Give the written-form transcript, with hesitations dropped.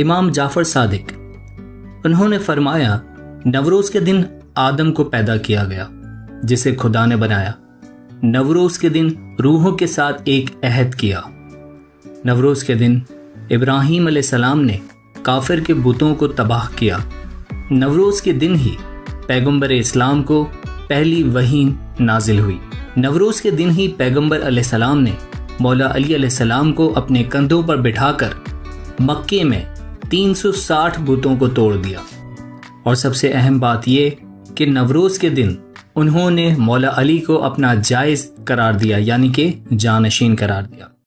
इमाम जाफर सादिक, उन्होंने फरमाया, नवरोज के दिन आदम को पैदा किया गया जिसे खुदा ने बनाया। नवरोज के दिन रूहों के साथ एक अहद किया। नवरोज के दिन इब्राहीम अलैहिस्सलाम ने काफिर के बुतों को तबाह किया। नवरोज के दिन ही पैगंबर इस्लाम को पहली वही नाजिल हुई। नवरोज के दिन ही पैगंबर अलैहिस्सलाम ने मौला अली अलैहिस्सलाम को अपने कंधों पर बिठाकर मक्के में 360 बुतों को तोड़ दिया। और सबसे अहम बात यह कि नवरोज के दिन उन्होंने मौला अली को अपना जायज करार दिया, यानी कि जानशीन करार दिया।